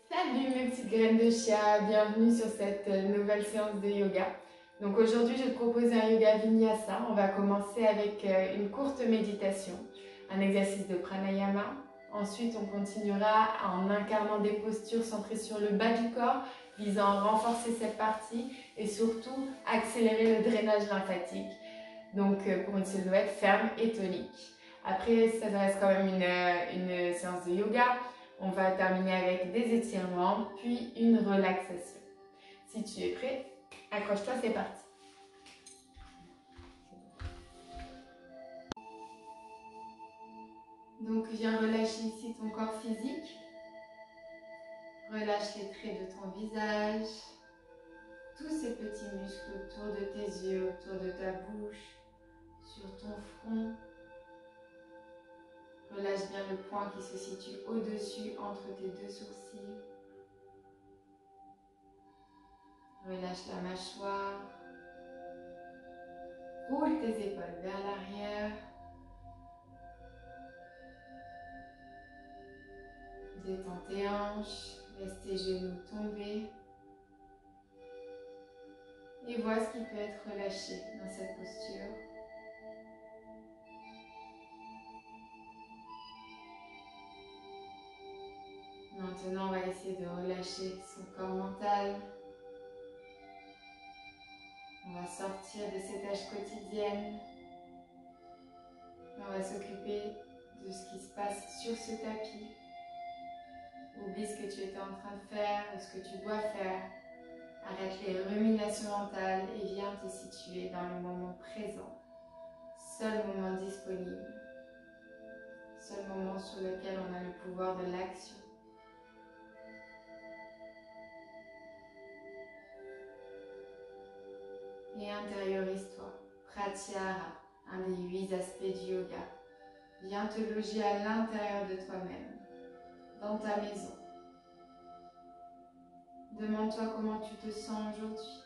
Salut mes petites graines de chia, bienvenue sur cette nouvelle séance de yoga. Donc aujourd'hui je te propose un yoga vinyasa. On va commencer avec une courte méditation, un exercice de pranayama. Ensuite on continuera en incarnant des postures centrées sur le bas du corps, visant à renforcer cette partie et surtout accélérer le drainage lymphatique. Donc pour une silhouette ferme et tonique. Après ça reste quand même une séance de yoga. On va terminer avec des étirements, puis une relaxation. Si tu es prêt, accroche-toi, c'est parti. Donc viens relâcher ici ton corps physique. Relâche les traits de ton visage, tous ces petits muscles autour de tes yeux, autour de ta bouche, sur ton front. Relâche bien le point qui se situe au-dessus entre tes deux sourcils. Relâche la mâchoire. Roule tes épaules vers l'arrière. Détends tes hanches, laisse tes genoux tomber. Et vois ce qui peut être relâché dans cette posture. Maintenant, on va essayer de relâcher son corps mental. On va sortir de ces tâches quotidiennes. On va s'occuper de ce qui se passe sur ce tapis. Oublie ce que tu étais en train de faire ou ce que tu dois faire. Arrête les ruminations mentales et viens te situer dans le moment présent. Seul moment disponible. Seul moment sur lequel on a le pouvoir de l'action. Et intériorise-toi. Pratyahara, un des 8 aspects du yoga. Viens te loger à l'intérieur de toi-même, dans ta maison. Demande-toi comment tu te sens aujourd'hui.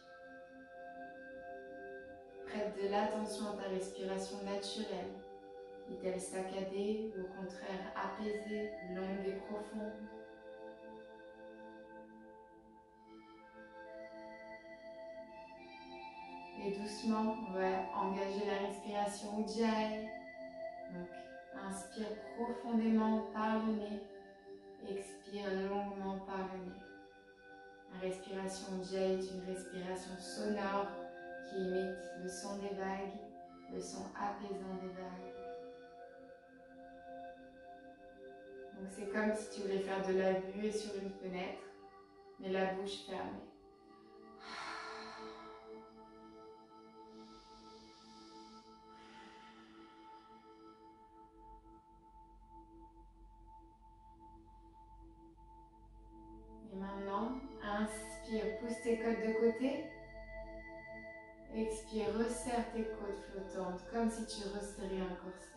Prête de l'attention à ta respiration naturelle. Est-elle saccadée ou au contraire apaisée, longue et profonde? Et doucement, on va engager la respiration Ujjayi. Donc, inspire profondément par le nez, expire longuement par le nez. La respiration Ujjayi est une respiration sonore qui imite le son des vagues, le son apaisant des vagues. Donc c'est comme si tu voulais faire de la buée sur une fenêtre, mais la bouche fermée. Et maintenant, inspire, pousse tes côtes de côté. Expire, resserre tes côtes flottantes, comme si tu resserrais un corset.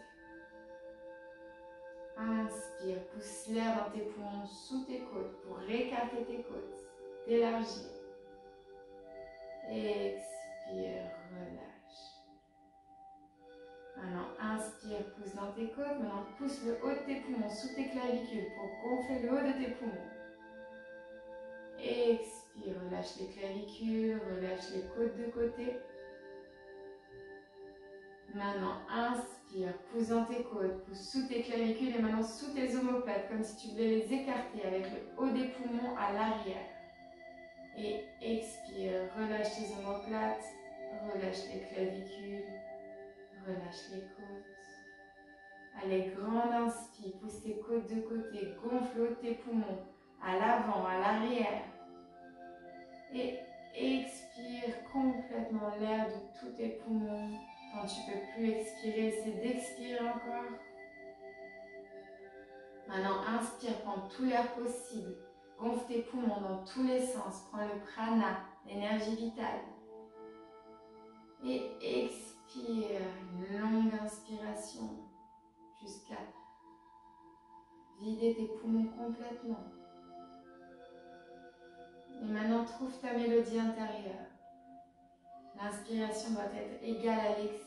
Inspire, pousse l'air dans tes poumons sous tes côtes pour récarter tes côtes, t'élargir. Expire, relâche. Maintenant, inspire, pousse dans tes côtes. Maintenant, pousse le haut de tes poumons sous tes clavicules pour gonfler le haut de tes poumons. Expire, relâche les clavicules, relâche les côtes de côté. Maintenant, inspire, pousse dans tes côtes, pousse sous tes clavicules et maintenant sous tes omoplates, comme si tu voulais les écarter avec le haut des poumons à l'arrière. Et expire, relâche tes omoplates, relâche les clavicules, relâche les côtes. Allez, grande inspire, pousse tes côtes de côté, gonfle le haut de tes poumons, à l'avant, à l'arrière. Et expire complètement l'air de tous tes poumons. Quand tu ne peux plus expirer, c'est d'expirer encore. Maintenant, inspire, prends tout l'air possible. Gonfle tes poumons dans tous les sens. Prends le prana, l'énergie vitale. Et expire, une longue inspiration jusqu'à vider tes poumons complètement. Et maintenant, trouve ta mélodie intérieure. L'inspiration doit être égale à l'expire.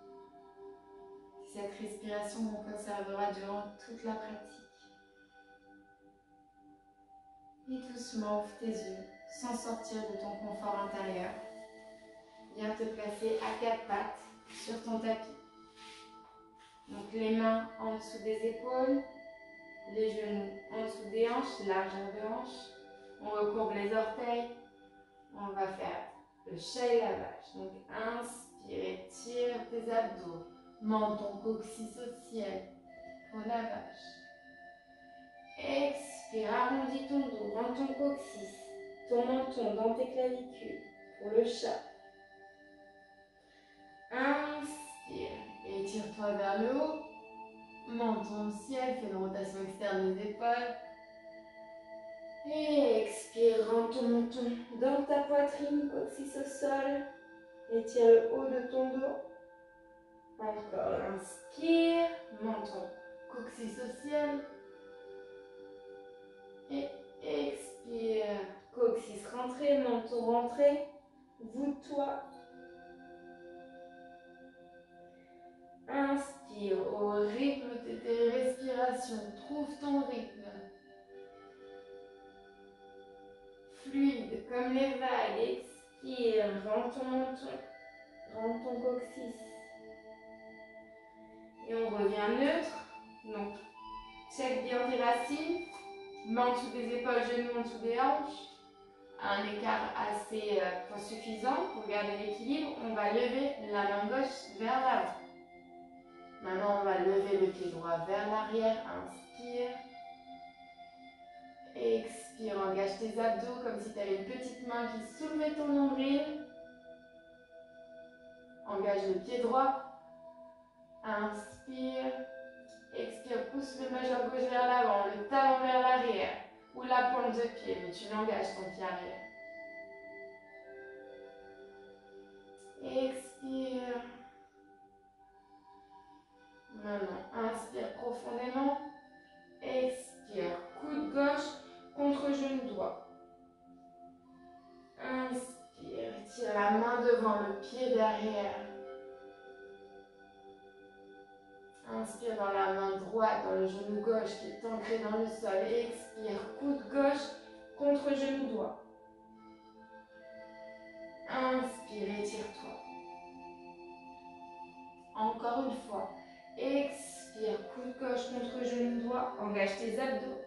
C'est cette respiration qu'on conservera durant toute la pratique. Et doucement, ouvre tes yeux, sans sortir de ton confort intérieur. Viens te placer à quatre pattes sur ton tapis. Donc les mains en dessous des épaules, les genoux en dessous des hanches, largeur de hanches. On recourbe les orteils. On va faire le chat et la vache. Donc inspire, étire tes abdos, menton, coccyx au ciel pour la vache. Expire, arrondis ton dos, rends ton coccyx, ton menton dans tes clavicules pour le chat. Inspire, étire-toi vers le haut, menton au ciel, fais une rotation externe des épaules. Et expire, rends ton menton dans ta poitrine, coccyx au sol. Étire le haut de ton dos. Encore, inspire, menton, coccyx au ciel. Et expire, coccyx rentré, menton rentré. Voûte-toi. Inspire au rythme de tes respirations. Trouve ton rythme. Fluide comme les vagues. Expire, rends ton menton, rends ton coccyx. Et on revient neutre. Donc, check bien tes racines. Main en dessous des épaules, genoux en dessous des hanches. À un écart assez suffisant pour garder l'équilibre. On va lever la main gauche vers l'avant. Maintenant, on va lever le pied droit vers l'arrière. Inspire. Expire, engage tes abdos comme si tu avais une petite main qui soulevait ton nombril. Engage le pied droit. Inspire. Expire, pousse le majeur gauche vers l'avant, le talon vers l'arrière ou la pointe de pied, mais tu l'engages ton pied arrière. Expire. Maintenant, inspire profondément. Expire, coude gauche contre genou droit. Inspire, tire la main devant, le pied derrière. Inspire dans la main droite, dans le genou gauche qui est ancré dans le sol. Expire, coude gauche contre genou droit. Inspire, étire-toi. Encore une fois. Expire, coude gauche contre genou droit. Engage tes abdos.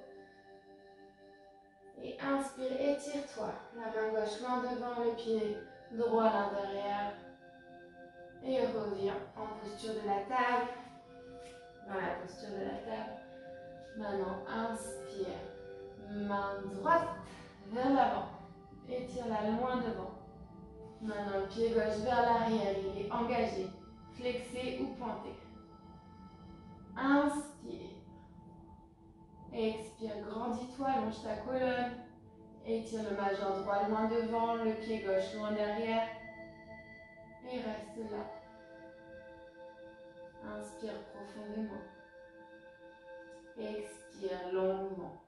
Et inspire, étire-toi. La main gauche loin devant, le pied droit à l'intérieur. Et reviens en posture de la table. Dans la posture de la table. Maintenant, inspire. Main droite vers l'avant. Étire-la loin devant. Maintenant, le pied gauche vers l'arrière. Il est engagé, flexé ou pointé. Inspire. Expire, grandis-toi, allonge ta colonne. Étire le majeur droit loin devant, le pied gauche loin derrière. Et reste là. Inspire profondément. Expire longuement.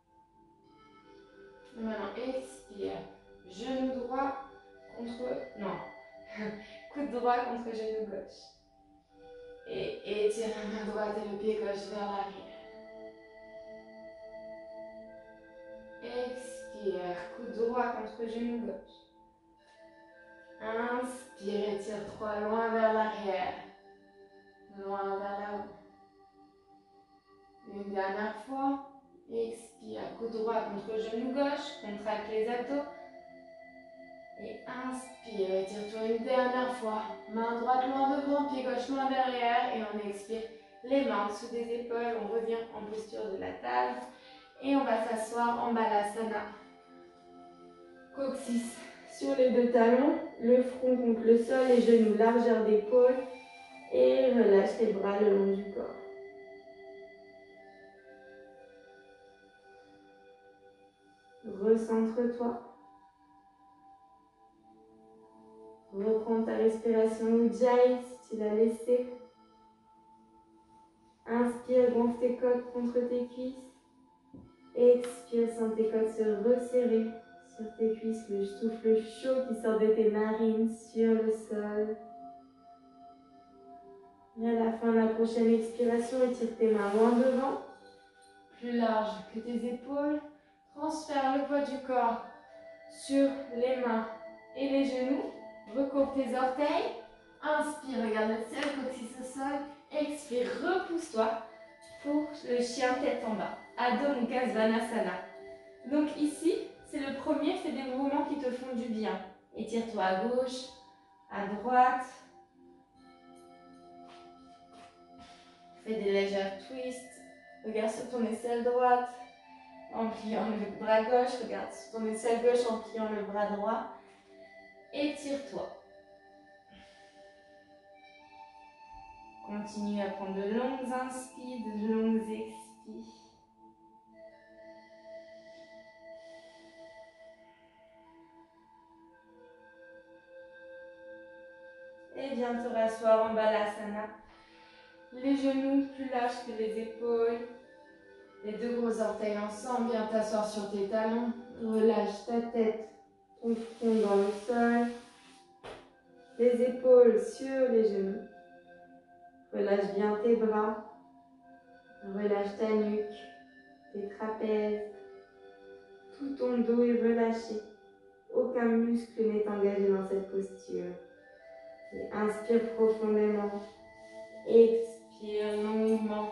Et maintenant, expire. Genou droit contre... Non. Coude droit contre genou gauche. Et étire la main droite et le pied gauche vers l'arrière. Expire. Coude droit contre genou gauche. Inspire, étire-toi loin vers l'arrière. Loin vers l'avant. Une dernière fois. Expire, coude droit contre genou gauche, contracte les abdos. Et inspire, étire-toi une dernière fois. Main droite loin devant, pied gauche loin derrière. Et on expire les mains en dessous des épaules. On revient en posture de la table. Et on va s'asseoir en balasana. Coccyx sur les deux talons, le front contre le sol, les genoux largeur d'épaule. Et relâche les bras le long du corps. Recentre-toi. Reprends ta respiration Ujjayi si tu l'as laissé. Inspire, gonfle tes côtes contre tes cuisses. Expire, sens tes côtes se resserrer sur tes cuisses. Le souffle chaud qui sort de tes narines sur le sol. Et à la fin de la prochaine expiration, étire tes mains loin devant, plus large que tes épaules. Transfère le poids du corps sur les mains et les genoux. Recourbe tes orteils. Inspire, regarde le ciel, coccyx au sol. Expire, repousse-toi pour le chien tête en bas. Adho Mukha Svanasana. Donc ici, c'est le premier, fais des mouvements qui te font du bien. Étire-toi à gauche, à droite. Fais des légers twists. Regarde sur ton aisselle droite en pliant le bras gauche. Regarde sur ton aisselle gauche en pliant le bras droit. Étire-toi. Continue à prendre de longues inspires, de longues expires. Et viens te rasseoir en Balasana. Les genoux plus larges que les épaules. Les deux gros orteils ensemble. Viens t'asseoir sur tes talons. Relâche ta tête, ton front dans le sol. Les épaules sur les genoux. Relâche bien tes bras. Relâche ta nuque, tes trapèzes. Tout ton dos est relâché. Aucun muscle n'est engagé dans cette posture. Et inspire profondément. Expire longuement.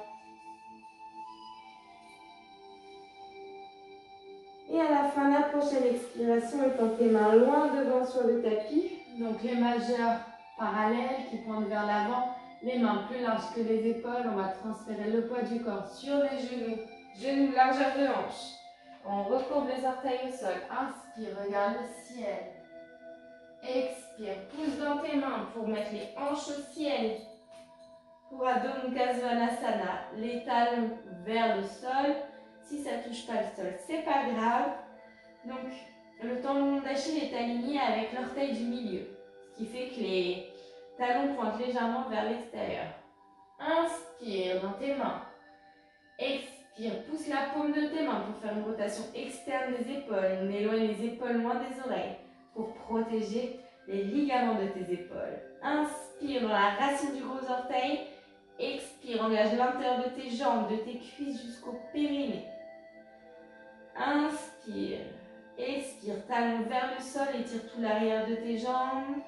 Et à la fin de la prochaine expiration, étends tes mains loin devant sur le tapis. Donc les majeurs parallèles qui pointent vers l'avant. Les mains plus larges que les épaules. On va transférer le poids du corps sur les genoux. Genoux largeur de hanche. On recourbe les orteils au sol. Inspire, regarde le ciel. Expire, pousse dans tes mains pour mettre les hanches au ciel. Pour Adho Mukha Svanasana, les talons vers le sol. Si ça ne touche pas le sol, c'est pas grave. Donc, le tendon d'Achille est aligné avec l'orteil du milieu. Ce qui fait que les talons pointent légèrement vers l'extérieur. Inspire dans tes mains. Expire, pousse la paume de tes mains pour faire une rotation externe des épaules. On éloigne les épaules loin des oreilles pour protéger les ligaments de tes épaules. Inspire dans la racine du gros orteil. Expire, engage l'intérieur de tes jambes, de tes cuisses jusqu'au périnée. Inspire. Expire, talon vers le sol, étire tout l'arrière de tes jambes.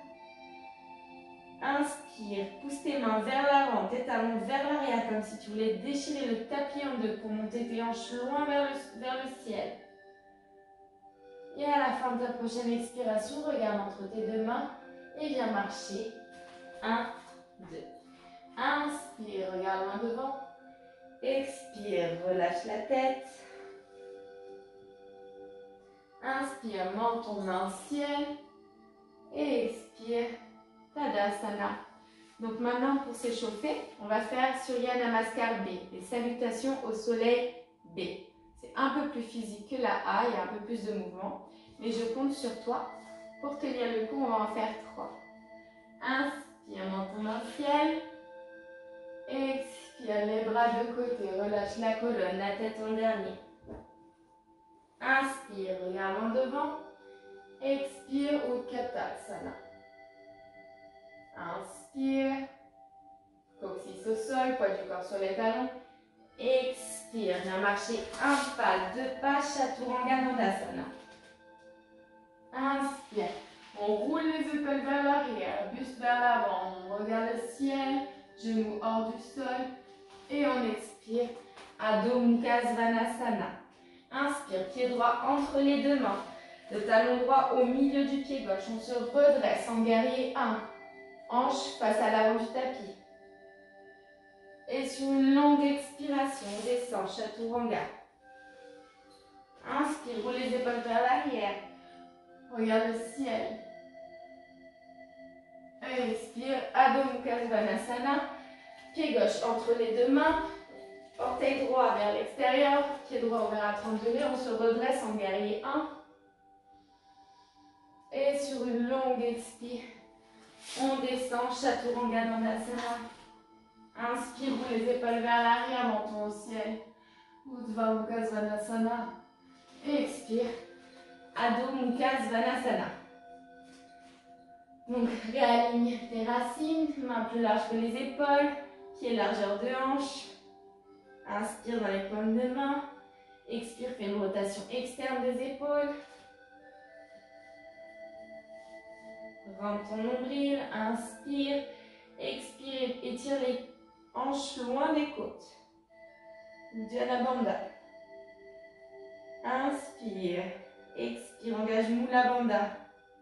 Inspire, pousse tes mains vers l'avant, tes talons vers l'arrière, comme si tu voulais déchirer le tapis en deux pour monter tes hanches loin vers le ciel. Et à la fin de ta prochaine expiration, regarde entre tes deux mains et viens marcher. 1, 2. Inspire, regarde loin devant. Expire, relâche la tête. Inspire, menton, main au ciel. Et expire, Tadasana. Donc maintenant, pour s'échauffer, on va faire Surya Namaskar B, les salutations au soleil B. C'est un peu plus physique que la A, il y a un peu plus de mouvement. Mais je compte sur toi. Pour tenir le coup, on va en faire 3. Inspire, menton, main au ciel. Expire, les bras de côté, relâche la colonne, la tête en dernier. Inspire, regarde en devant. Expire, Utkatasana. Inspire, coccyx au sol, poids du corps sur les talons. Expire, viens marcher un pas, 2 pas, Chaturanga Dandasana. Inspire, on roule les épaules vers l'arrière, buste vers l'avant, on regarde le ciel, genoux hors du sol. Et on expire, Adho Mukha Svanasana. Inspire, pied droit entre les deux mains. Le talon droit au milieu du pied gauche. On se redresse en guerrier 1. Hanche face à l'avant du tapis. Et sur une longue expiration, on descend, Chaturanga. Inspire, roule les épaules vers l'arrière. Regarde le ciel. Expire, Adho Mukha Svanasana. Pied gauche entre les deux mains. Orteil droit vers l'extérieur. Pied droit ouvert à 30 degrés. On se redresse en guerrier 1. Et sur une longue expire, on descend, Chaturanga Dandasana. Inspire, roule les épaules vers l'arrière, menton au ciel. Urdhva Mukha Svanasana. Et expire, Adho Mukha Svanasana. Donc réaligne tes racines, mains plus larges que les épaules, pieds largeur de hanche. Inspire dans les paumes de main. Expire, fais une rotation externe des épaules. Rentre ton nombril, inspire, expire, étire les hanches loin des côtes. Uddiyana Bandha. Inspire, expire, engage Mula Bandha.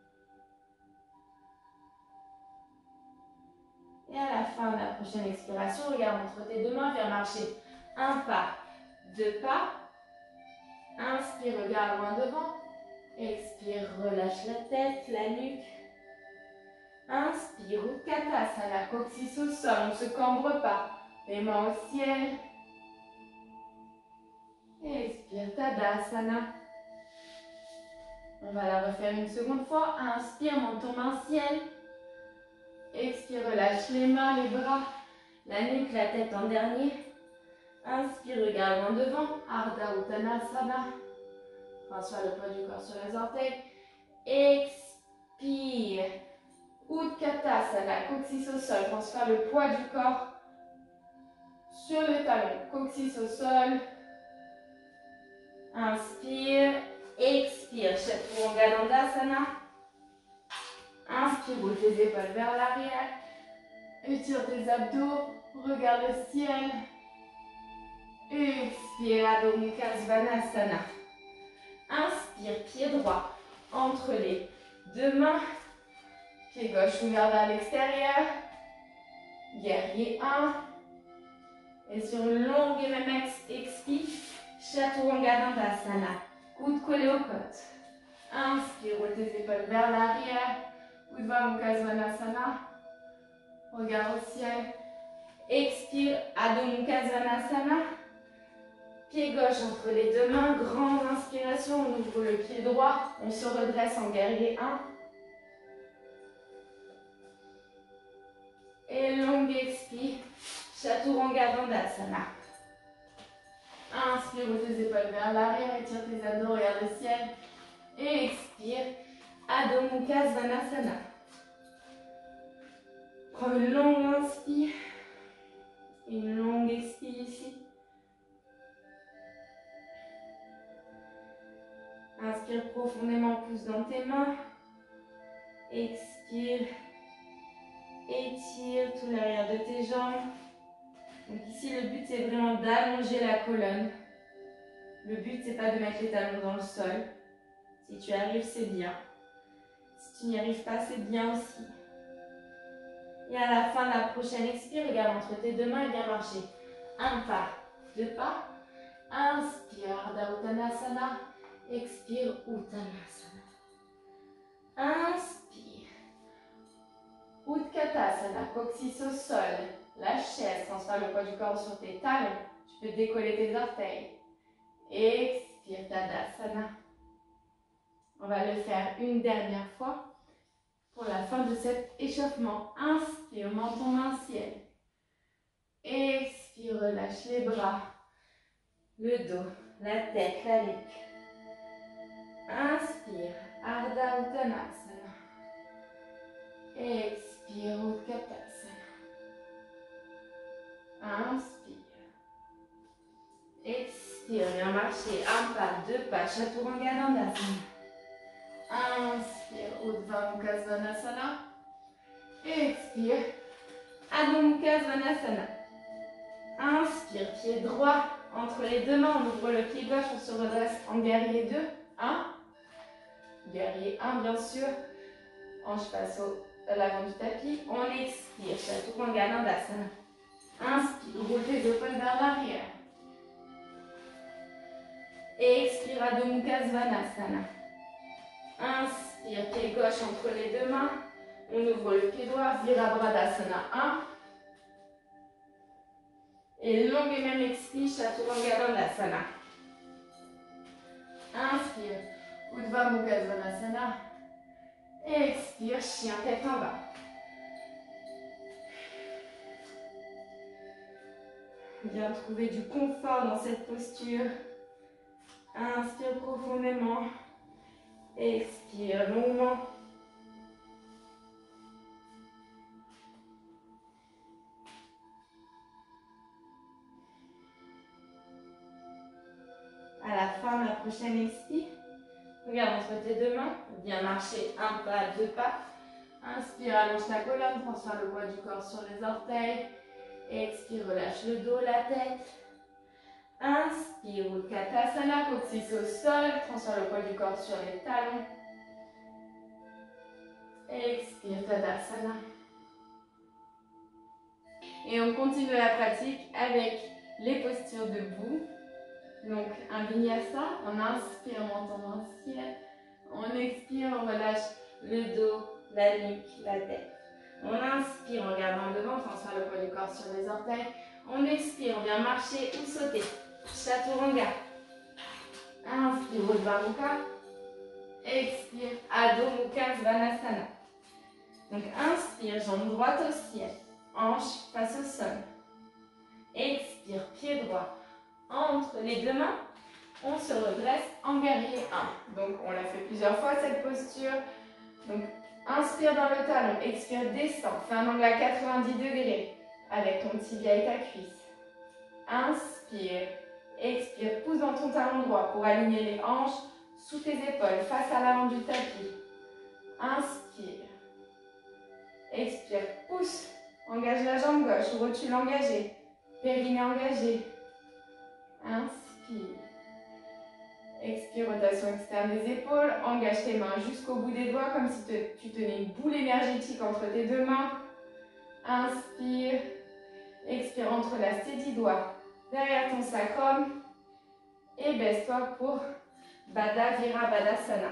Et à la fin de la prochaine expiration, regarde entre tes deux mains, viens marcher un pas, deux pas. Inspire, regarde loin devant. Expire, relâche la tête, la nuque. Inspire, Utkatasana, coccyx au sol, on ne se cambre pas. Les mains au ciel. Expire, Tadasana. On va la refaire une seconde fois. Inspire, menton main ciel. Expire, relâche les mains, les bras, la nuque, la tête en dernier. Inspire, regarde loin devant. Ardha Uttanasana. Transfère le poids du corps sur les orteils. Expire. Utkatasana, coccyx au sol. Transfère le poids du corps sur les talons. Coccyx au sol. Inspire. Expire. Chaturanga Dandasana. Inspire, roule tes épaules vers l'arrière. Étire tes abdos. Regarde le ciel. Expire, Adho Mukha Svanasana. Inspire, pied droit entre les deux mains. Pied gauche ouvert vers l'extérieur. Guerrier 1. Et sur une longue et même expire, Chaturanga Dandasana. Coude collé aux côtes. Inspire, roule tes épaules vers l'arrière. Urdhva Mukha Svanasana. Regard au ciel. Expire, Adho Mukha Svanasana. Pied gauche entre les deux mains. Grande inspiration, on ouvre le pied droit. On se redresse en guerrier 1. Et longue expire, Chaturanga Dandasana. Inspire, roule tes épaules vers l'arrière, étire tes abdos, regarde le ciel. Et expire, Adho Mukha Svanasana. Prends une longue inspire. Une longue expire ici. Inspire profondément, pousse dans tes mains. Expire. Étire tout l'arrière de tes jambes. Donc ici, le but, c'est vraiment d'allonger la colonne. Le but, c'est pas de mettre les talons dans le sol. Si tu arrives, c'est bien. Si tu n'y arrives pas, c'est bien aussi. Et à la fin de la prochaine expire, regarde entre tes deux mains et viens marcher. Un pas, deux pas. Inspire, Ardha Uttanasana. Expire, Uttanasana. Inspire. Utkatasana, coccyx au sol. La chaise, transfère le poids du corps sur tes talons. Tu peux décoller tes orteils. Expire, Tadasana. On va le faire une dernière fois pour la fin de cet échauffement. Inspire, menton main ciel. Expire, relâche les bras, le dos, la tête, la nuque. Inspire, Ardha Uttanasana. Expire, Utkatasana. Inspire. Expire, viens marcher un pas, deux pas, Chaturanga Dandasana. Inspire, Urdhva Mukha Svanasana. Expire, Adho Mukha Svanasana. Inspire, pied droit entre les deux mains, on ouvre le pied gauche, on se redresse en guerrier 2. 1. Guerrier 1, bien sûr. Hanche passe à l'avant du tapis. On expire, Chaturanga Dandasana. Inspire, roule tes épaules vers l'arrière. Expire, Adho Mukha Svanasana. Inspire, pied gauche entre les deux mains. On ouvre le pied droit, Virabhadasana 1. Et longue et même expire, Chaturanga Dandasana. Inspire, Urdhva Mukha Svanasana. Expire, chien tête en bas. Viens trouver du confort dans cette posture. Inspire profondément. Expire longuement. À la fin de la prochaine expire, regarde entre tes deux mains, viens marcher un pas, deux pas. Inspire, allonge la colonne, transfère le poids du corps sur les orteils. Expire, relâche le dos, la tête. Inspire, Utkatasana, coccyx au sol, transfère le poids du corps sur les talons. Expire, Tadasana. Et on continue la pratique avec les postures debout. Donc un vinyasa, on inspire, on monte dans le ciel. On expire, on relâche le dos, la nuque, la tête. On inspire en regardant devant, transfère le poids du corps sur les orteils. On expire, on vient marcher ou sauter. Chaturanga. Inspire, Urdhva Mukha. Expire, Adho Mukha Svanasana. Donc inspire, jambe droite au ciel. Hanche face au sol. Expire, pied droit entre les deux mains. On se redresse en guerrier 1. Donc on l'a fait plusieurs fois cette posture. Donc inspire dans le talon, expire, descend. Fais un angle à 90 degrés avec ton tibia et ta cuisse. Inspire, expire, pousse dans ton talon droit pour aligner les hanches sous tes épaules, face à l'avant du tapis. Inspire, expire, pousse, engage la jambe gauche, rotule engagée, périnée engagé. Inspire. Expire, rotation externe des épaules. Engage tes mains jusqu'au bout des doigts comme si tu tenais une boule énergétique entre tes deux mains. Inspire. Expire, entrelace tes 10 doigts derrière ton sacrum. Et baisse-toi pour Baddha Virabhadrasana.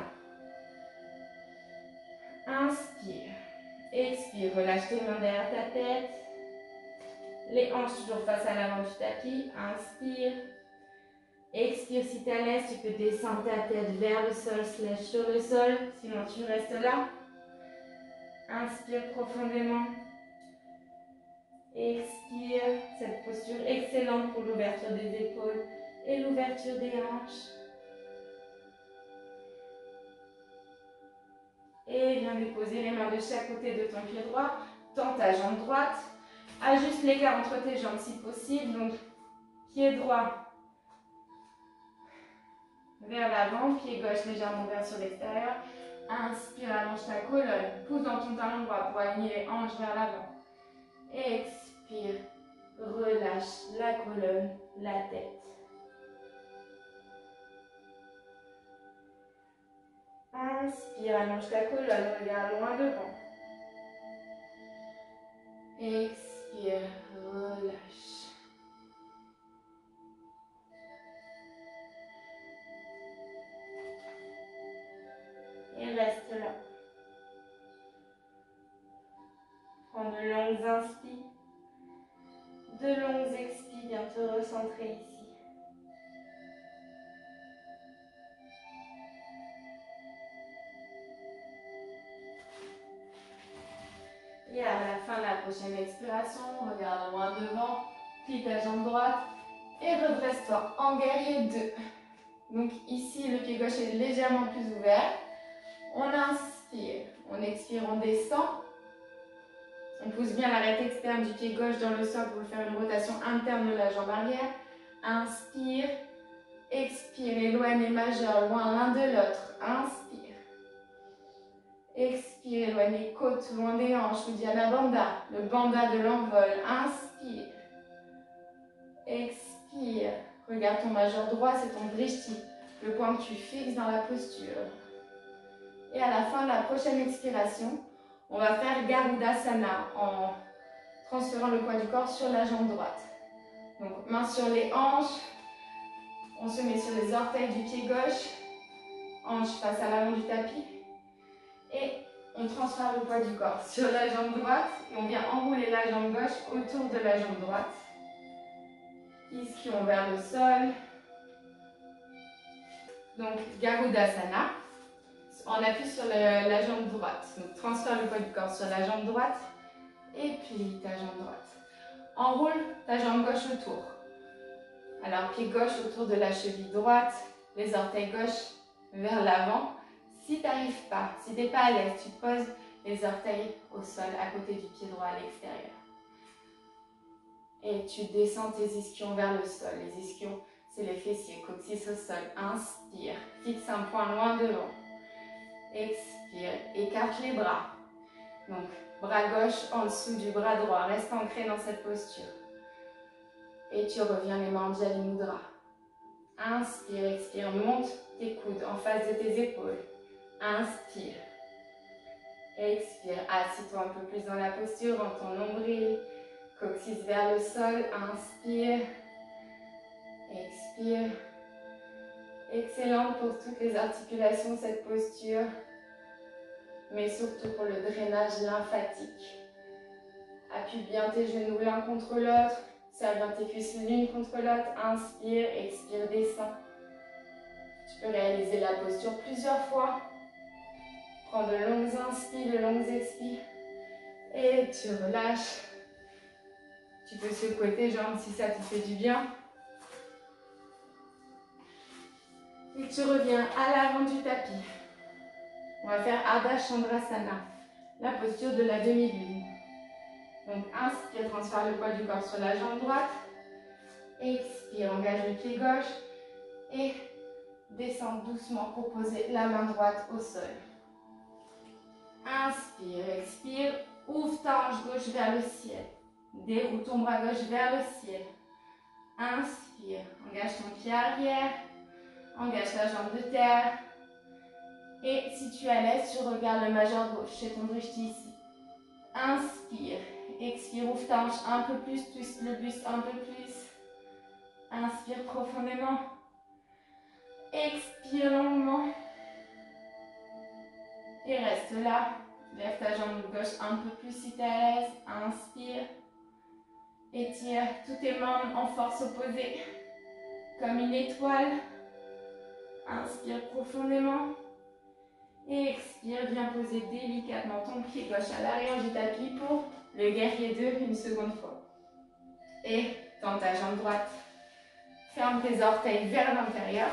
Inspire. Expire, relâche tes mains derrière ta tête. Les hanches toujours face à l'avant du tapis. Inspire. Expire, si tu es à l'aise, tu peux descendre ta tête vers le sol, / sur le sol. Sinon, tu restes là. Inspire profondément. Expire. Cette posture excellente pour l'ouverture des épaules et l'ouverture des hanches. Et viens déposer les mains de chaque côté de ton pied droit. Tends ta jambe droite. Ajuste l'écart entre tes jambes si possible. Donc, pied droit vers l'avant, pied gauche légèrement ouvert sur l'extérieur. Inspire, allonge ta colonne. Pousse dans ton talon droit pour aligner les hanches vers l'avant. Expire, relâche la colonne, la tête. Inspire, allonge ta colonne, regarde loin devant. Expire, relâche. Et reste là. Prends de longues inspires, de longues expires, viens te recentrer ici. Et à la fin de la prochaine expiration, regarde loin devant, plie ta jambe droite et redresse-toi en guerrier 2. Donc ici, le pied gauche est légèrement plus ouvert. On inspire, on expire, on descend. On pousse bien l'arête externe du pied gauche dans le sol pour faire une rotation interne de la jambe arrière. Inspire, expire, éloigne les majeurs loin l'un de l'autre. Inspire. Expire, éloigne les côtes loin des hanches, Uddiyana Bandha, le bandha de l'envol. Inspire. Expire. Regarde ton majeur droit, c'est ton drishti, le point que tu fixes dans la posture. Et à la fin de la prochaine expiration, on va faire Garudasana en transférant le poids du corps sur la jambe droite. Donc, main sur les hanches. On se met sur les orteils du pied gauche. Hanche face à l'avant du tapis. Et on transfère le poids du corps sur la jambe droite. Et on vient enrouler la jambe gauche autour de la jambe droite. Ischion vers le sol. Donc, Garudasana. On appuie sur la jambe droite. Donc, transfère le poids du corps sur la jambe droite et plie ta jambe droite. Enroule ta jambe gauche autour. Alors, pied gauche autour de la cheville droite, les orteils gauche vers l'avant. Si tu n'arrives pas, si tu n'es pas à l'aise, tu poses les orteils au sol à côté du pied droit à l'extérieur. Et tu descends tes ischions vers le sol. Les ischions, c'est les fessiers, coccyx au sol. Inspire, fixe un point loin devant. Expire, écarte les bras. Donc, bras gauche en dessous du bras droit. Reste ancré dans cette posture. Et tu reviens les mains en Anjali Mudra. Inspire, expire, monte tes coudes en face de tes épaules. Inspire. Expire, assis-toi un peu plus dans la posture, dans ton nombril. Coccyx vers le sol. Inspire. Expire. Excellente pour toutes les articulations cette posture, mais surtout pour le drainage lymphatique. Appuie bien tes genoux l'un contre l'autre. Serre bien tes cuisses l'une contre l'autre. Inspire, expire, descends. Tu peux réaliser la posture plusieurs fois. Prends de longues inspires, de longues expires. Et tu relâches. Tu peux secouer tes jambes si ça te fait du bien. Et tu reviens à l'avant du tapis. On va faire Ardha Chandrasana, la posture de la demi-lune. Donc inspire, transfère le poids du corps sur la jambe droite. Expire, engage le pied gauche. Et descends doucement pour poser la main droite au sol. Inspire, expire, ouvre ta hanche gauche vers le ciel. Déroule ton bras gauche vers le ciel. Inspire, engage ton pied arrière. Engage la jambe de terre. Et si tu es à l'aise, tu regardes le majeur gauche, c'est ton drishti ici. Inspire, expire, ouvre ta hanche un peu plus, twist le buste un peu plus. Inspire profondément. Expire longuement. Et reste là. Lève ta jambe gauche un peu plus si tu es à l'aise. Inspire. Étire tous tes membres en force opposée. Comme une étoile. Inspire profondément. Et expire, viens poser délicatement ton pied gauche à l'arrière du tapis pour le guerrier 2 une seconde fois. Et tends ta jambe droite. Ferme tes orteils vers l'intérieur.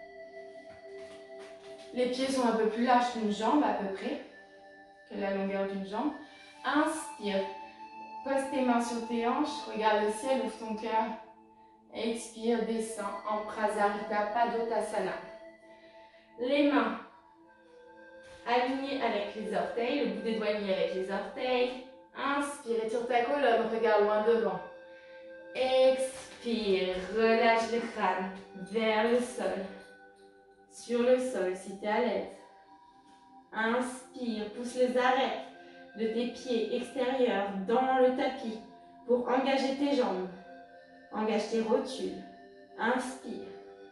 Les pieds sont un peu plus larges qu'une jambe à peu près, que la longueur d'une jambe. Inspire. Pose tes mains sur tes hanches. Regarde le ciel, ouvre ton cœur. Expire, descends en Prasarita Padottanasana. Les mains alignées avec les orteils, le bout des doigts lié avec les orteils. Inspire, étire ta colonne, regarde loin devant. Expire, relâche le crâne vers le sol. Sur le sol si tu es à l'aise. Inspire, pousse les arêtes de tes pieds extérieurs dans le tapis pour engager tes jambes. Engage tes rotules. Inspire.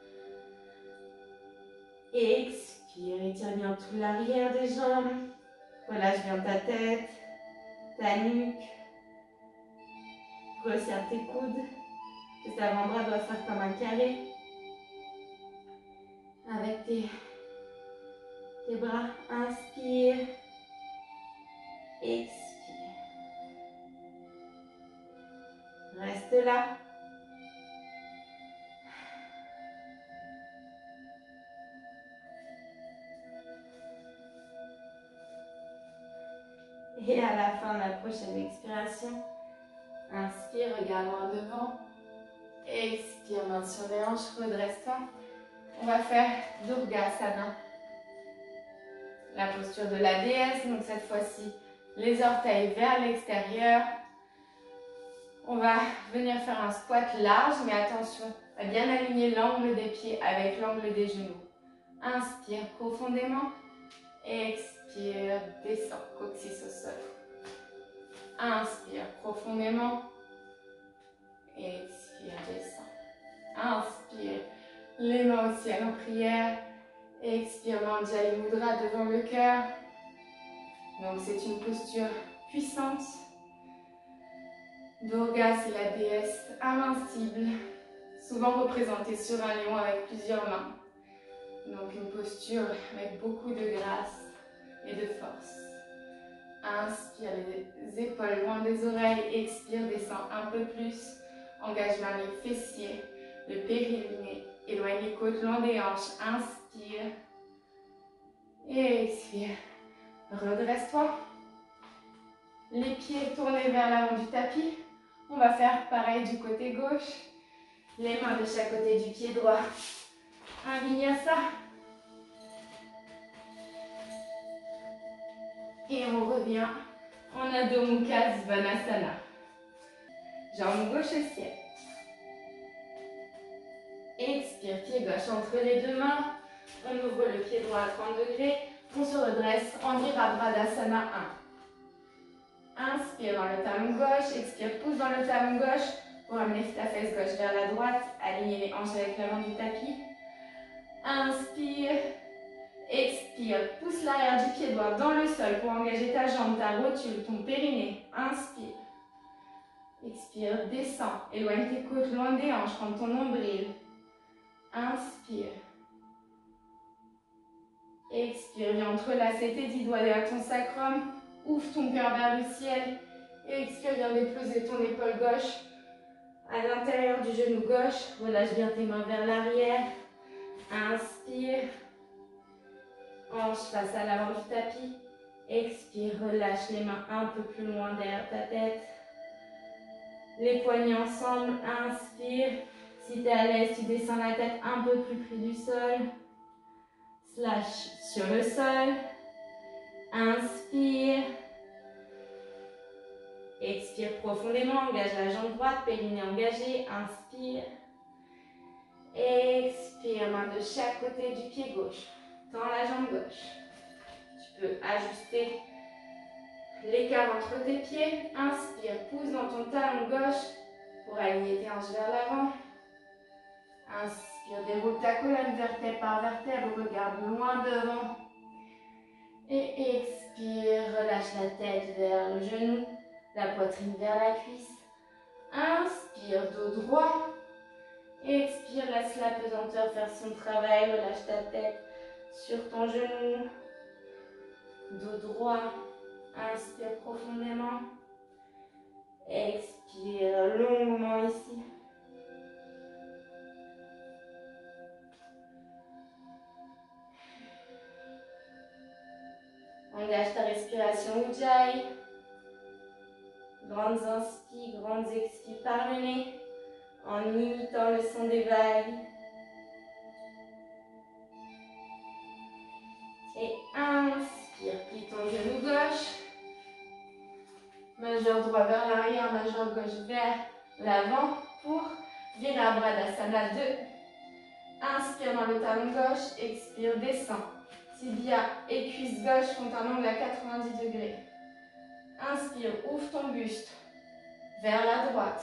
Expire, étire bien tout l'arrière des jambes. Relâche bien ta tête, ta nuque. Resserre tes coudes. Tes avant-bras doivent faire comme un carré. Avec tes bras, inspire. Expire. Reste là. Et à la fin de la prochaine expiration, inspire, regarde loin devant. Expire, main sur les hanches, redresse-toi. On va faire Durgasana. La posture de la déesse, donc cette fois-ci, les orteils vers l'extérieur. On va venir faire un squat large, mais attention à bien aligner l'angle des pieds avec l'angle des genoux. Inspire profondément. Expire, descends, coccyx au sol. Inspire profondément. Expire, descends. Inspire, les mains au ciel en prière. Expire, Anjali Mudra devant le cœur. Donc c'est une posture puissante. Durga, c'est la déesse invincible, souvent représentée sur un lion avec plusieurs mains. Donc une posture avec beaucoup de grâce et de force. Inspire, les épaules loin des oreilles. Expire, descends un peu plus. Engage bien les fessiers, le périnée. Éloigne les côtes loin des hanches. Inspire. Et expire. Redresse-toi. Les pieds tournés vers l'avant du tapis. On va faire pareil du côté gauche. Les mains de chaque côté du pied droit. Un vinyasa. Et on revient en Adho Mukha Svanasana. Jambe gauche au ciel. Expire, pied gauche entre les deux mains. On ouvre le pied droit à 30 degrés. On se redresse en Virabhadasana 1. Inspire dans le talon gauche. Expire, pousse dans le talon gauche pour amener ta fesse gauche vers la droite. Aligner les hanches avec l'avant du tapis. Inspire. Expire, pousse l'arrière du pied droit dans le sol pour engager ta jambe, ta rotule, ton périnée. Inspire. Expire, descends. Éloigne tes côtes loin des hanches, prends ton nombril. Inspire. Expire, viens entrelacer tes 10 doigts derrière ton sacrum. Ouvre ton cœur vers le ciel. Et expire, viens déposer ton épaule gauche à l'intérieur du genou gauche. Relâche bien tes mains vers l'arrière. Inspire. Hanche face à l'avant du tapis. Expire, relâche les mains un peu plus loin derrière ta tête. Les poignets ensemble. Inspire. Si tu es à l'aise, tu descends la tête un peu plus près du sol. Slash sur le sol. Inspire. Expire profondément. Engage la jambe droite. Périnée engagé. Inspire. Expire. Main de chaque côté du pied gauche. Tends la jambe gauche. Tu peux ajuster l'écart entre tes pieds. Inspire, pousse dans ton talon gauche pour aligner tes hanches vers l'avant. Inspire, déroule ta colonne vertèbre par vertèbre, regarde loin devant. Et expire, relâche la tête vers le genou, la poitrine vers la cuisse. Inspire, dos droit. Expire, laisse la pesanteur faire son travail, relâche ta tête sur ton genou, dos droit, inspire profondément, expire longuement ici. Engage ta respiration Ujjayi, grandes inspires, grandes expires par le nez, en imitant le son des vagues. Et inspire, plie ton genou gauche. Majeur droit vers l'arrière, majeur gauche vers l'avant pour Virabhadasana 2. Inspire dans le talon gauche, expire, descend. Tibia et cuisse gauche font un angle à 90 degrés. Inspire, ouvre ton buste vers la droite.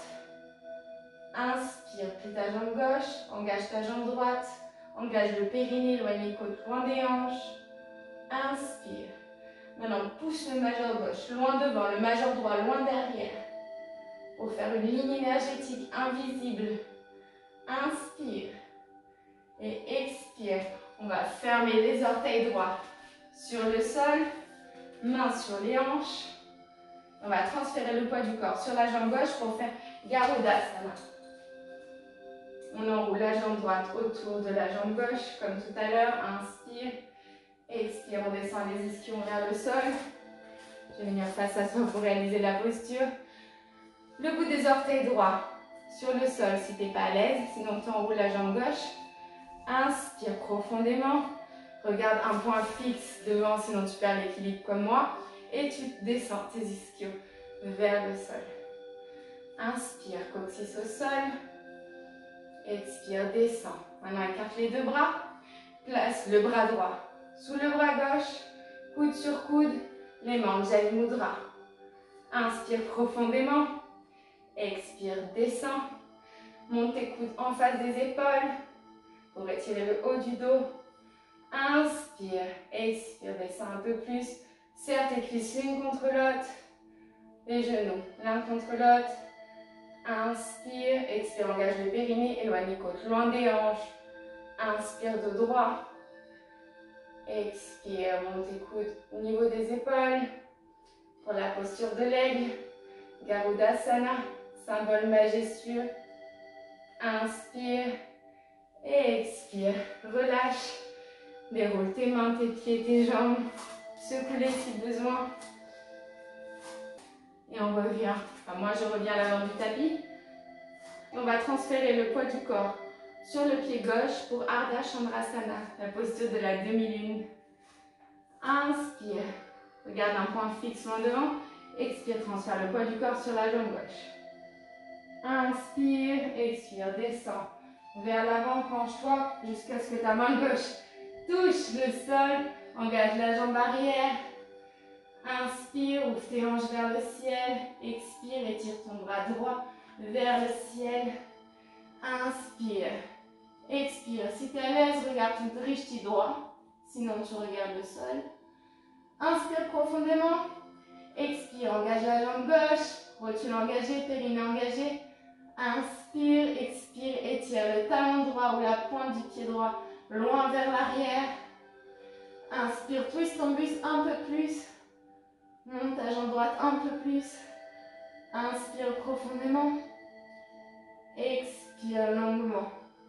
Inspire, plie ta jambe gauche, engage ta jambe droite, engage le périnée, éloigne les côtes loin des hanches. Inspire. Maintenant, pousse le majeur gauche loin devant, le majeur droit loin derrière. Pour faire une ligne énergétique invisible. Inspire. Et expire. On va fermer les orteils droits sur le sol. Mains sur les hanches. On va transférer le poids du corps sur la jambe gauche pour faire Garudasana. On enroule la jambe droite autour de la jambe gauche, comme tout à l'heure. Inspire. Expire, on descend les ischions vers le sol. Je vais venir face à toi pour réaliser la posture. Le bout des orteils droits sur le sol si tu n'es pas à l'aise. Sinon, tu enroules la jambe gauche. Inspire profondément. Regarde un point fixe devant, sinon tu perds l'équilibre comme moi. Et tu descends tes ischios vers le sol. Inspire, coccyx au sol. Expire, descends. Maintenant, écarte les deux bras. Place le bras droit sous le bras gauche, coude sur coude, les mains Ujjayi Mudra. Inspire profondément. Expire, descends. Monte tes coudes en face des épaules pour étirer le haut du dos. Inspire, expire, descends un peu plus. Serre tes cuisses l'une contre l'autre. Les genoux l'un contre l'autre. Inspire, expire, engage le périnée, éloigne les côtes loin des hanches. Inspire, dos droit. Expire, monte tes coudes au niveau des épaules. Pour la posture de l'aigle, Garudasana, symbole majestueux. Inspire, expire, relâche. Déroule tes mains, tes pieds, tes jambes. Secoue-les si besoin. Et on revient. Enfin, moi, je reviens à l'avant du tapis. Et on va transférer le poids du corps sur le pied gauche pour Ardha Chandrasana, la posture de la demi-lune. Inspire, regarde un point fixe loin devant. Expire, transfère le poids du corps sur la jambe gauche. Inspire, expire, descends vers l'avant, penche-toi jusqu'à ce que ta main gauche touche le sol. Engage la jambe arrière. Inspire, ouvre tes hanches vers le ciel. Expire, étire ton bras droit vers le ciel. Inspire. Expire. Si tu es à l'aise, regarde ton drishti droit. Sinon, tu regardes le sol. Inspire profondément. Expire, engage la jambe gauche. Rotule engagée, périnée engagée. Inspire, expire, étire le talon droit ou la pointe du pied droit loin vers l'arrière. Inspire, twist ton buste un peu plus. Monte ta jambe droite un peu plus. Inspire profondément. Expire longuement.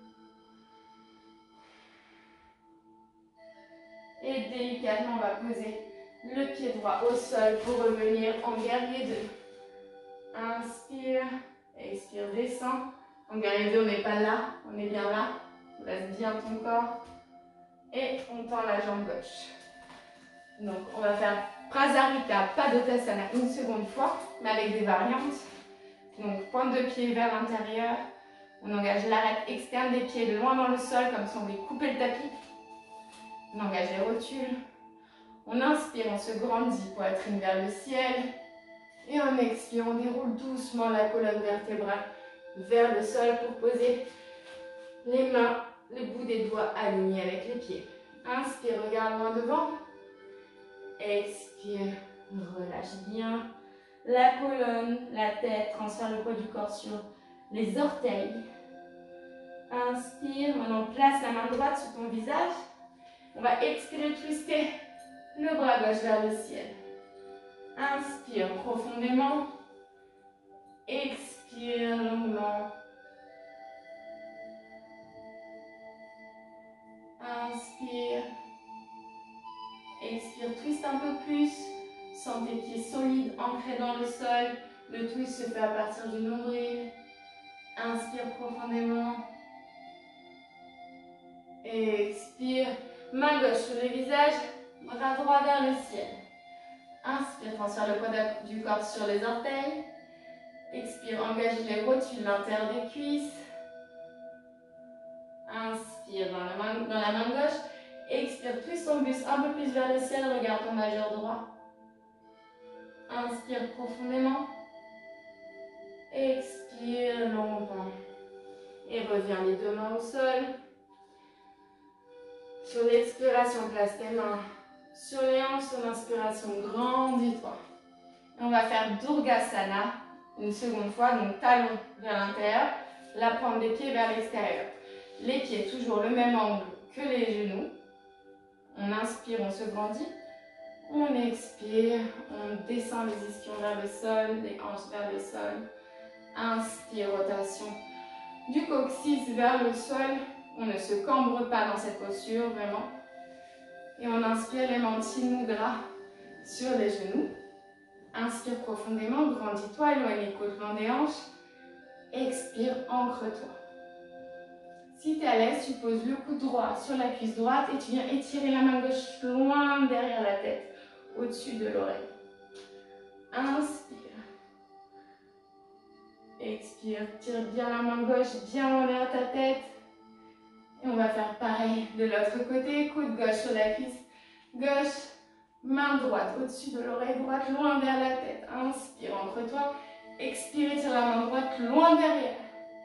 Et délicatement, on va poser le pied droit au sol pour revenir en guerrier 2. Inspire, expire, descend. En guerrier 2, on n'est pas là, on est bien là. Laisse bien ton corps. Et on tend la jambe gauche. Donc, on va faire Prasarita Padottanasana une seconde fois, mais avec des variantes. Donc, pointe de pied vers l'intérieur. On engage l'arête externe des pieds loin dans le sol, comme si on voulait couper le tapis. On engage les rotules. On inspire, on se grandit, poitrine vers le ciel. Et on expire, on déroule doucement la colonne vertébrale vers le sol pour poser les mains, le bout des doigts alignés avec les pieds. Inspire, regarde loin devant. Expire, relâche bien la colonne, la tête, transfère le poids du corps sur les orteils. Inspire, maintenant place la main droite sur ton visage. On va expirer, twister le bras gauche vers le ciel. Inspire profondément. Expire longuement. Inspire. Expire, twist un peu plus. Sens tes pieds solides, ancrés dans le sol. Le twist se fait à partir du nombril. Inspire profondément. Expire. Main gauche sur le visage, bras droit vers le ciel. Inspire, transfère le poids du corps sur les orteils. Expire, engage les rotules, l'intérieur des cuisses. Inspire dans la main gauche. Expire, twist ton buste un peu plus vers le ciel, regarde ton majeur droit. Inspire profondément. Expire longuement. Et reviens les deux mains au sol. Sur l'expiration, place tes mains sur les hanches. Sur l'inspiration, grandis-toi. On va faire Durgasana une seconde fois. Donc talon vers l'intérieur, la pointe des pieds vers l'extérieur. Les pieds toujours le même angle que les genoux. On inspire, on se grandit. On expire, on descend les ischions vers le sol, les hanches vers le sol. Inspire, rotation du coccyx vers le sol. On ne se cambre pas dans cette posture, vraiment. Et on inspire les mantis mudra sur les genoux. Inspire profondément, grandis-toi, éloigne les côtes loin des hanches. Expire, ancre-toi. Si tu es à l'aise, tu poses le coude droit sur la cuisse droite et tu viens étirer la main gauche loin derrière la tête, au-dessus de l'oreille. Inspire. Expire, tire bien la main gauche bien loin derrière ta tête. Et on va faire pareil de l'autre côté, coude gauche sur la cuisse gauche, main droite au-dessus de l'oreille droite, loin vers la tête. Inspire, ancre-toi. Expire, tire la main droite loin derrière.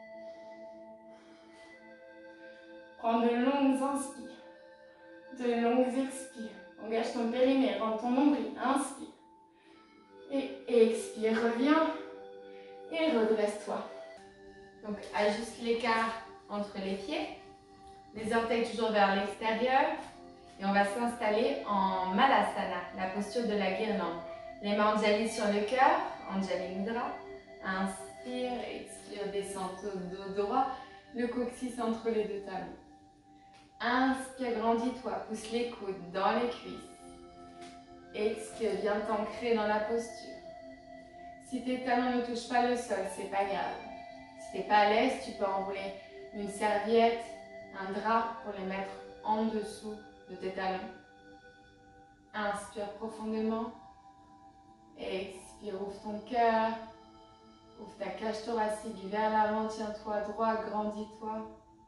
Prends de longues inspires, de longues expires. Engage ton périnée, rentre ton nombril. Inspire. Et expire, reviens. Et redresse-toi. Donc, ajuste l'écart entre les pieds. Les orteils toujours vers l'extérieur. Et on va s'installer en Malasana, la posture de la guirlande. Les mains Anjali sur le cœur, Anjali Mudra. Inspire, expire, descente au dos droit. Le coccyx entre les deux talons. Inspire, grandis-toi, pousse les coudes dans les cuisses. Expire, viens t'ancrer dans la posture. Si tes talons ne touchent pas le sol, c'est pas grave. Si Si tu n'es pas à l'aise, tu peux enrouler une serviette, un drap pour les mettre en dessous de tes talons. Inspire profondément. Expire, ouvre ton cœur. Ouvre ta cage thoracique vers l'avant, tiens-toi droit, grandis-toi.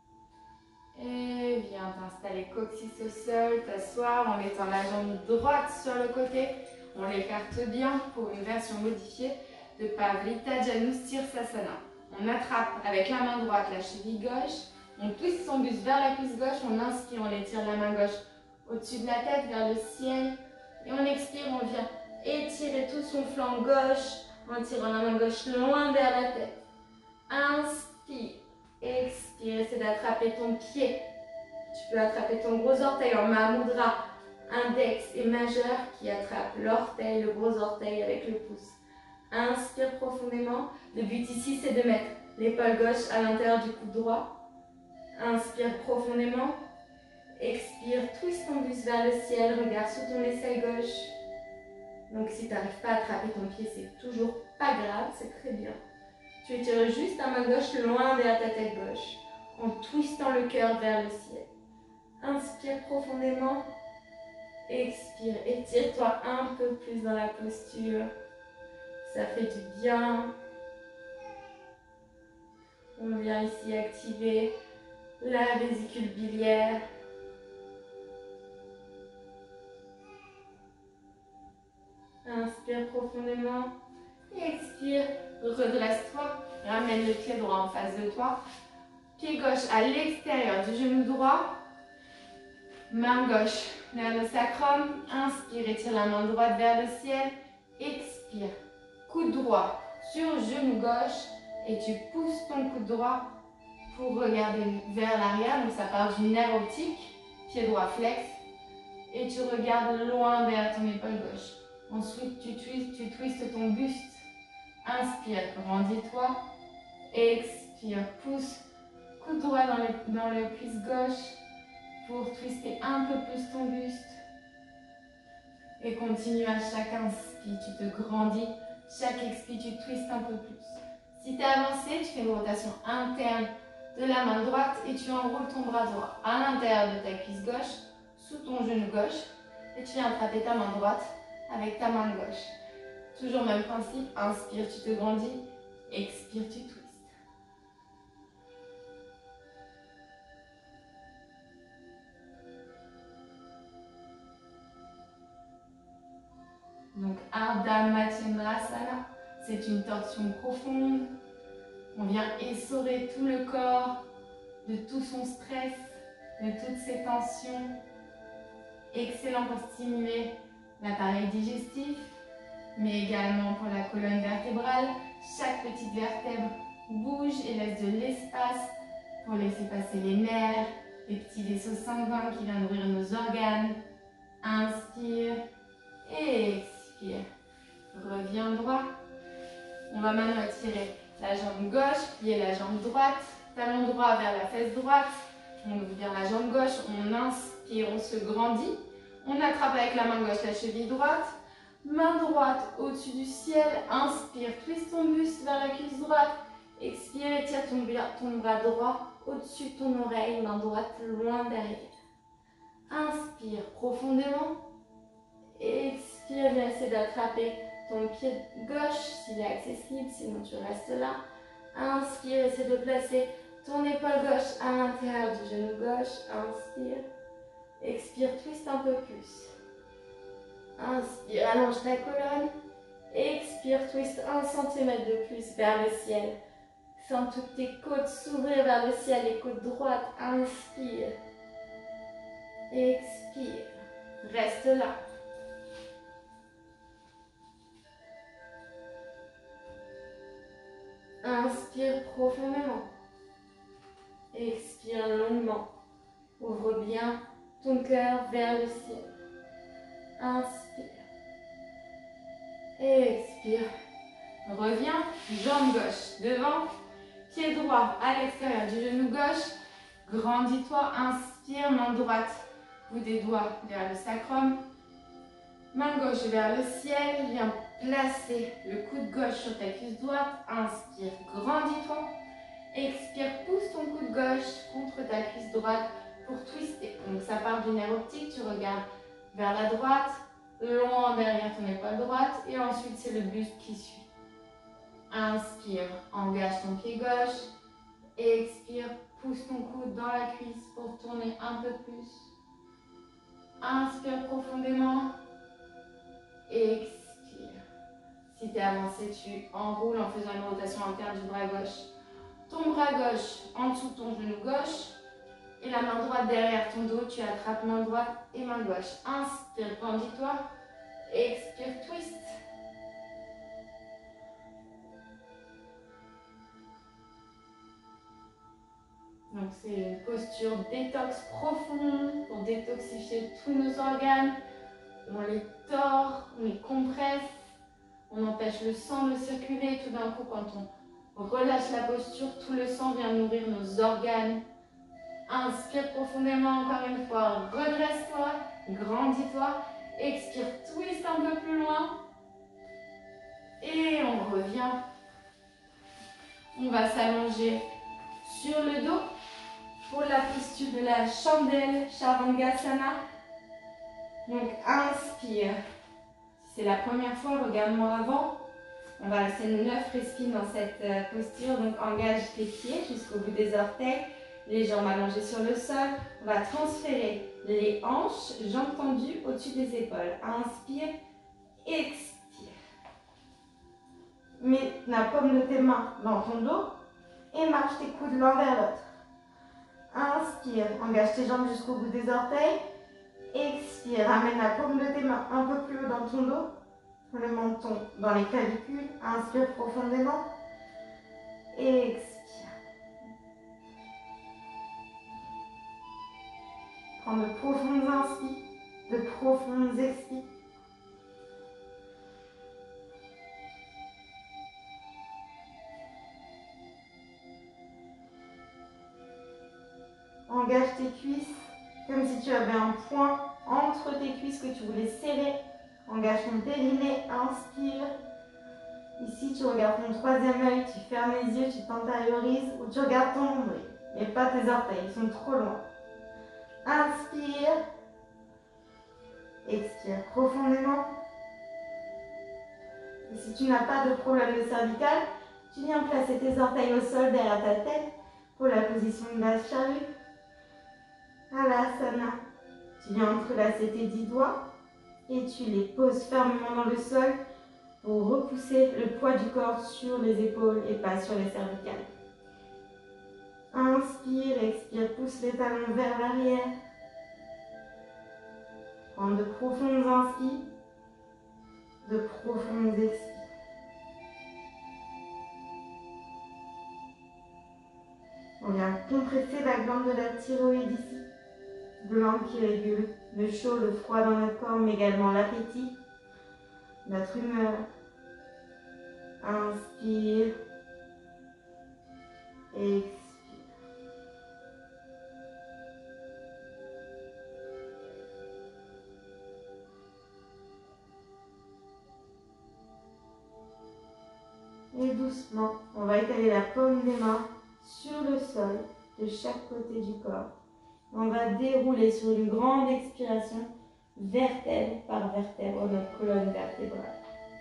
Et viens t'installer coccyx au sol, t'asseoir en mettant la jambe droite sur le côté. On l'écarte bien pour une version modifiée de Pavlita Janustirsasana. On attrape avec la main droite la cheville gauche, on twiste son buste vers la cuisse gauche, on inspire, on étire la main gauche au-dessus de la tête vers le ciel. Et on expire, on vient étirer tout son flanc gauche en tirant la main gauche loin vers la tête. Inspire, expire, essaie d'attraper ton pied. Tu peux attraper ton gros orteil en Maha Mudra, index et majeur qui attrape l'orteil, le gros orteil avec le pouce. Inspire profondément. Le but ici, c'est de mettre l'épaule gauche à l'intérieur du coude droit. Inspire profondément. Expire, twist ton buste vers le ciel, regarde sous ton aisselle gauche. Donc si tu n'arrives pas à attraper ton pied, c'est toujours pas grave, c'est très bien. Tu étires juste ta main gauche loin vers ta tête gauche, en twistant le cœur vers le ciel. Inspire profondément. Expire, étire-toi un peu plus dans la posture. Ça fait du bien. On vient ici activer la vésicule biliaire. Inspire profondément. Expire, redresse-toi. Ramène le pied droit en face de toi. Pied gauche à l'extérieur du genou droit. Main gauche vers le sacrum. Inspire, étire la main droite vers le ciel. Expire. Coude droit sur genou gauche. Et tu pousses ton coude droit pour regarder vers l'arrière. Donc ça part du nerf optique. Pied droit flex. Et tu regardes loin vers ton épaule gauche. Ensuite, tu twistes ton buste. Inspire, grandis-toi. Expire, pousse. Coude droit dans le cuisse gauche pour twister un peu plus ton buste. Et continue à chaque inspire, tu te grandis. Chaque expire, tu twistes un peu plus. Si tu es avancé, tu fais une rotation interne de la main droite et tu enroules ton bras droit à l'intérieur de ta cuisse gauche, sous ton genou gauche. Et tu viens attraper ta main droite avec ta main gauche. Toujours même principe, inspire, tu te grandis, expire, tu twistes. Donc Ardha Matsyendrasana, c'est une torsion profonde. On vient essorer tout le corps de tout son stress, de toutes ses tensions. Excellent pour stimuler l'appareil digestif, mais également pour la colonne vertébrale. Chaque petite vertèbre bouge et laisse de l'espace pour laisser passer les nerfs, les petits vaisseaux sanguins qui viennent nourrir nos organes. Inspire et expire. Reviens droit. On va maintenant étirer la jambe gauche, plier la jambe droite, talon droit vers la fesse droite. On ouvre bien la jambe gauche, on inspire, on se grandit. On attrape avec la main gauche la cheville droite. Main droite au-dessus du ciel. Inspire, twist ton buste vers la cuisse droite. Expire, étire ton bras droit au-dessus de ton oreille. Main droite loin derrière. Inspire profondément. Expire, viens essayer d'attraper ton pied gauche s'il est accessible, sinon tu restes là. Inspire, essaie de placer ton épaule gauche à l'intérieur du genou gauche. Inspire. Expire, twist un peu plus. Inspire, allonge ta colonne. Expire, twist 1 cm de plus vers le ciel. Sens toutes tes côtes s'ouvrir vers le ciel, les côtes droites. Inspire. Expire. Reste là. Inspire profondément. Expire longuement. Ouvre bien ton cœur vers le ciel. Inspire. Expire. Reviens, jambe gauche devant, pied droit à l'extérieur du genou gauche. Grandis-toi, inspire, main droite, bout des doigts vers le sacrum. Main gauche vers le ciel, viens placer le coude gauche sur ta cuisse droite. Inspire, grandis-toi. Expire, pousse ton coude gauche contre ta cuisse droite pour twister. Donc ça part du nerf optique, tu regardes vers la droite, loin derrière ton épaule droite et ensuite c'est le buste qui suit. Inspire, engage ton pied gauche. Expire, pousse ton coude dans la cuisse pour tourner un peu plus. Inspire profondément. Expire. Si tu es avancé, tu enroules en faisant une rotation interne du bras gauche. Ton bras gauche en dessous de ton genou gauche et la main droite derrière ton dos. Tu attrapes main droite et main gauche. Inspire, pendis-toi. Expire, twist. Donc c'est une posture détox profonde pour détoxifier tous nos organes. On les tord, on les compresse, on empêche le sang de circuler. Tout d'un coup, quand on relâche la posture, tout le sang vient nourrir nos organes. Inspire profondément encore une fois, redresse-toi, grandis-toi. Expire, twist un peu plus loin. Et on revient. On va s'allonger sur le dos pour la posture de la chandelle Chavangasana. Donc inspire. Si c'est la première fois, regarde-moi avant. On va rester 9 respires dans cette posture. Donc engage tes pieds jusqu'au bout des orteils. Les jambes allongées sur le sol. On va transférer les hanches, jambes tendues au-dessus des épaules. Inspire, expire. Mets la paume de tes mains dans ton dos et marche tes coudes l'un vers l'autre. Inspire, engage tes jambes jusqu'au bout des orteils. Expire, ramène la paume de tes mains un peu plus haut dans ton dos. Le menton dans les clavicules. Inspire profondément. Expire. Prends de profondes inspires, de profondes expires. Engage tes cuisses comme si tu avais un point entre tes cuisses que tu voulais serrer. Engage ton périnée, inspire. Ici, tu regardes ton troisième œil, tu fermes les yeux, tu t'intériorises ou tu regardes ton nombril. Et pas tes orteils, ils sont trop loin. Inspire. Expire profondément. Et si tu n'as pas de problème de cervical, tu viens placer tes orteils au sol derrière ta tête pour la position de la charrue. Alasana. Tu viens entrelacer tes 10 doigts et tu les poses fermement dans le sol pour repousser le poids du corps sur les épaules et pas sur les cervicales. Inspire, expire, pousse les talons vers l'arrière. Prends de profondes inspires, de profondes expires. On vient compresser la glande de la thyroïde ici. Glande qui régule le chaud, le froid dans notre corps, mais également l'appétit, notre humeur. Inspire. Expire. Et doucement, on va étaler la paume des mains sur le sol de chaque côté du corps. On va dérouler sur une grande expiration, vertèbre par vertèbre, notre colonne vertébrale.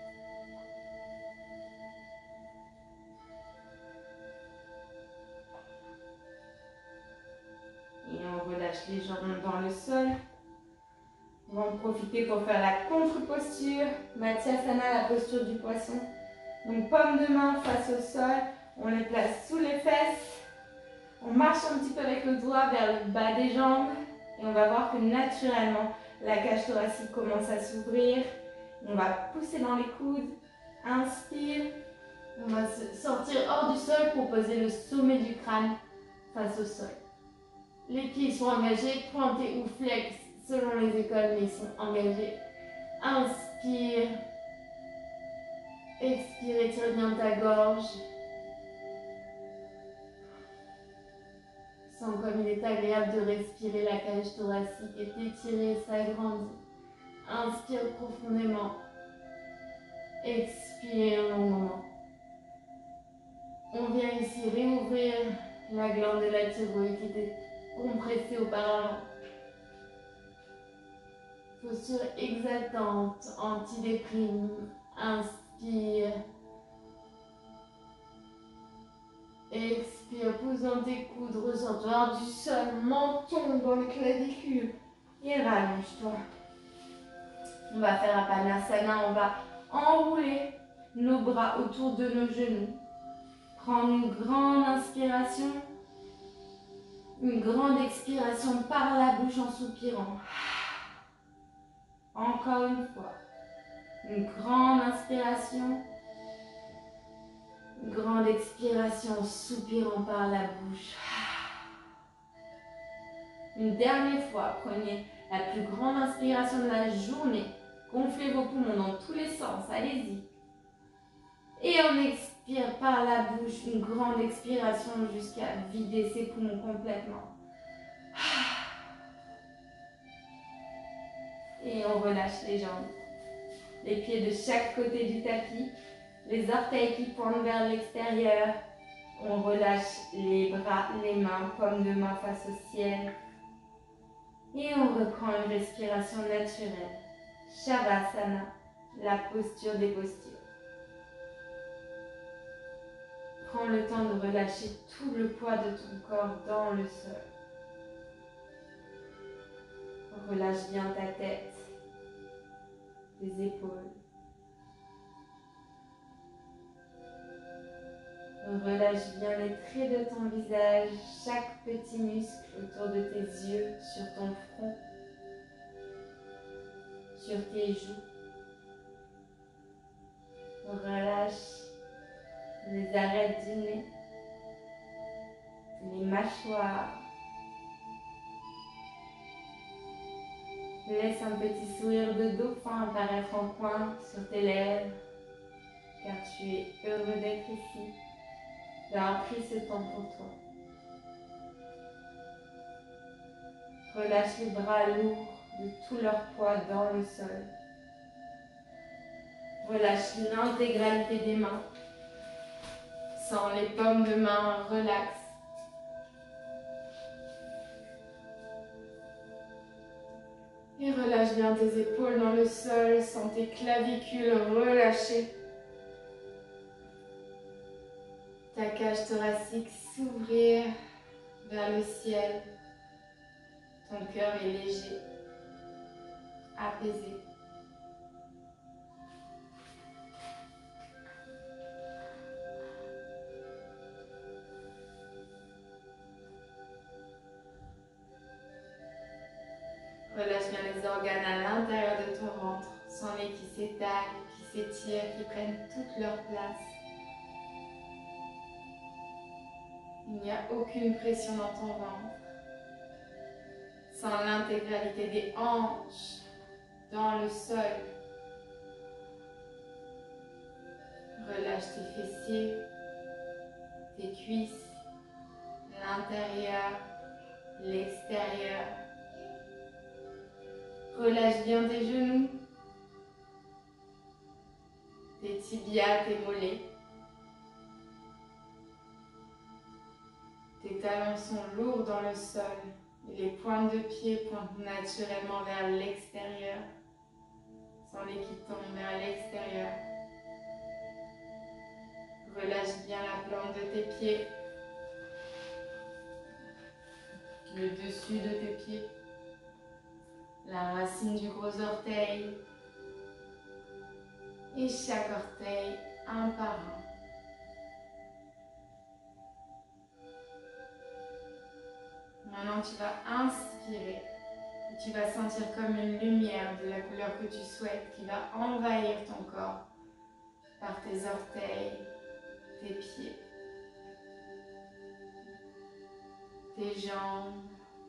Et on relâche les jambes dans le sol. On va en profiter pour faire la contre-posture, Matsyasana, la posture du poisson. Donc paume de main face au sol, on les place sous les fesses. On marche un petit peu avec le doigt vers le bas des jambes et on va voir que naturellement la cage thoracique commence à s'ouvrir. On va pousser dans les coudes, inspire. On va se sortir hors du sol pour poser le sommet du crâne face au sol. Les pieds sont engagés, pointés ou flex selon les écoles, mais ils sont engagés. Inspire. Expire, étire bien ta gorge. Sens comme il est agréable de respirer la cage thoracique et d'étirer, s'agrandir. Inspire profondément. Expire longuement. On vient ici réouvrir la glande de la thyroïde qui était compressée auparavant. Posture exaltante, anti-déprime. Inspire. Expire, pousse dans tes coudes, ressors du sol, menton dans les clavicules. Et rallonge-toi. On va faire un Padmasana, on va enrouler nos bras autour de nos genoux. Prendre une grande inspiration, une grande expiration par la bouche en soupirant. Encore une fois. Une grande inspiration, une grande expiration en soupirant par la bouche. Une dernière fois, prenez la plus grande inspiration de la journée. Gonflez vos poumons dans tous les sens, allez-y. Et on expire par la bouche, une grande expiration jusqu'à vider ses poumons complètement. Et on relâche les jambes. Les pieds de chaque côté du tapis, les orteils qui pointent vers l'extérieur. On relâche les bras, les mains, paumes de main face au ciel. Et on reprend une respiration naturelle. Shavasana, la posture des postures. Prends le temps de relâcher tout le poids de ton corps dans le sol. Relâche bien ta tête, tes épaules. Relâche bien les traits de ton visage, chaque petit muscle autour de tes yeux, sur ton front, sur tes joues. Relâche les arêtes du nez, les mâchoires. Laisse un petit sourire de dauphin apparaître en coin sur tes lèvres, car tu es heureux d'être ici, d'avoir pris ce temps pour toi. Relâche les bras lourds de tout leur poids dans le sol. Relâche l'intégralité des mains. Sens les paumes de main relaxes. Et relâche bien tes épaules dans le sol, sens tes clavicules relâchées. Ta cage thoracique s'ouvrir vers le ciel. Ton cœur est léger, apaisé. Relâche bien les organes à l'intérieur de ton ventre, sens-les qui s'étalent, qui s'étirent, qui prennent toute leur place. Il n'y a aucune pression dans ton ventre. Sens l'intégralité des hanches dans le sol. Relâche tes fessiers, tes cuisses, l'intérieur, l'extérieur. Relâche bien tes genoux, tes tibias, tes mollets. Tes talons sont lourds dans le sol et les pointes de pied pointent naturellement vers l'extérieur. Sens-les qui tombent vers l'extérieur. Relâche bien la plante de tes pieds, le dessus de tes pieds, la racine du gros orteil et chaque orteil un par un. Maintenant, tu vas inspirer et tu vas sentir comme une lumière de la couleur que tu souhaites qui va envahir ton corps par tes orteils, tes pieds, tes jambes,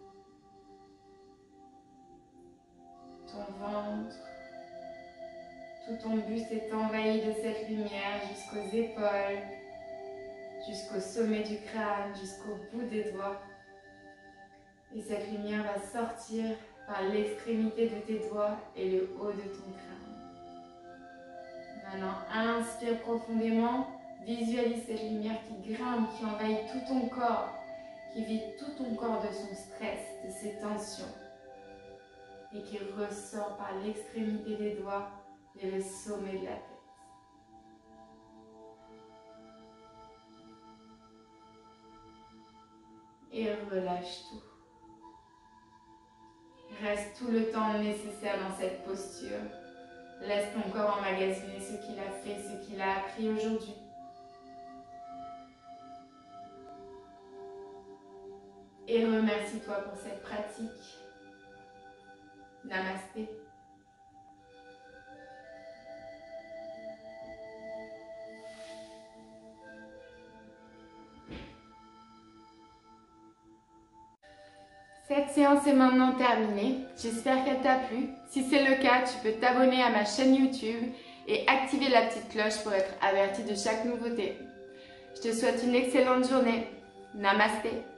ton ventre. Tout ton buste est envahi de cette lumière jusqu'aux épaules, jusqu'au sommet du crâne, jusqu'au bout des doigts. Et cette lumière va sortir par l'extrémité de tes doigts et le haut de ton crâne. Maintenant, inspire profondément, Visualise cette lumière qui grimpe, qui envahit tout ton corps, qui vide tout ton corps de son stress, de ses tensions et qui ressort par l'extrémité des doigts et le sommet de la tête. Et relâche tout. Reste tout le temps nécessaire dans cette posture. Laisse ton corps emmagasiner ce qu'il a fait, ce qu'il a appris aujourd'hui. Et remercie-toi pour cette pratique. Namasté. Cette séance est maintenant terminée. J'espère qu'elle t'a plu. Si c'est le cas, tu peux t'abonner à ma chaîne YouTube et activer la petite cloche pour être averti de chaque nouveauté. Je te souhaite une excellente journée. Namasté.